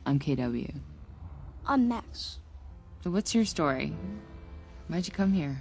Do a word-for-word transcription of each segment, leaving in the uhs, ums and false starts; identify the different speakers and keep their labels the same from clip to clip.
Speaker 1: I'm K W.
Speaker 2: I'm Max.
Speaker 1: So what's your story? Why'd you come here?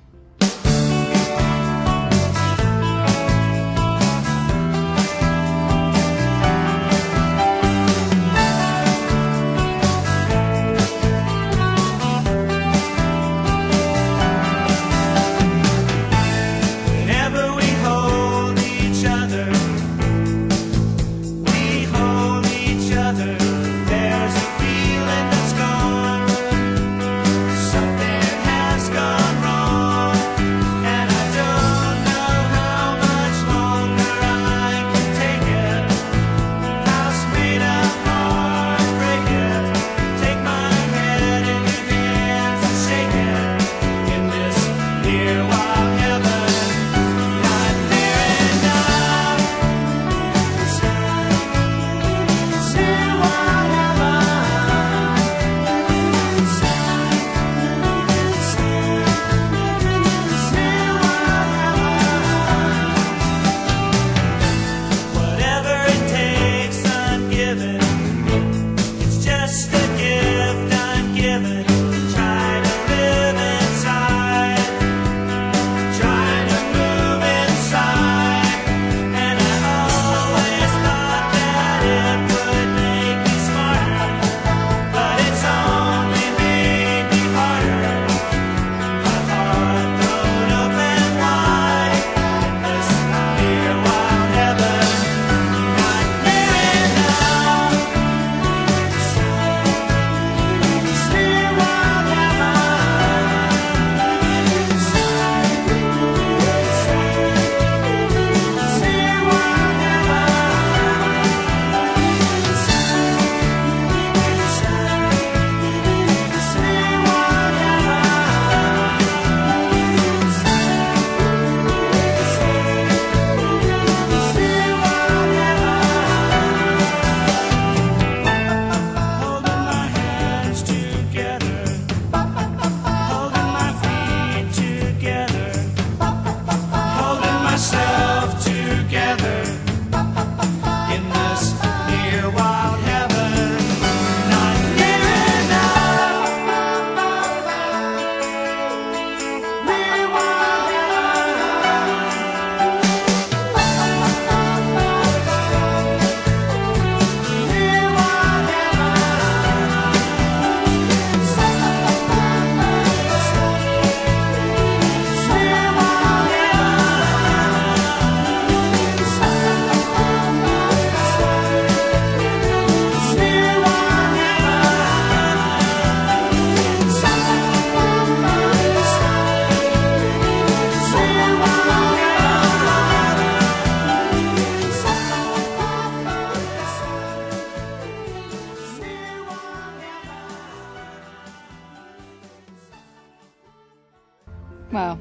Speaker 1: Well,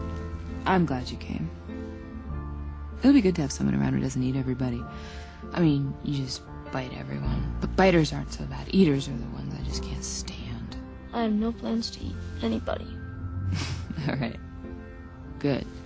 Speaker 1: I'm glad you came. It would be good to have someone around who doesn't eat everybody. I mean, you just bite everyone. But biters aren't so bad. Eaters are the ones I just can't stand.
Speaker 2: I have no plans to eat anybody.
Speaker 1: All right. Good.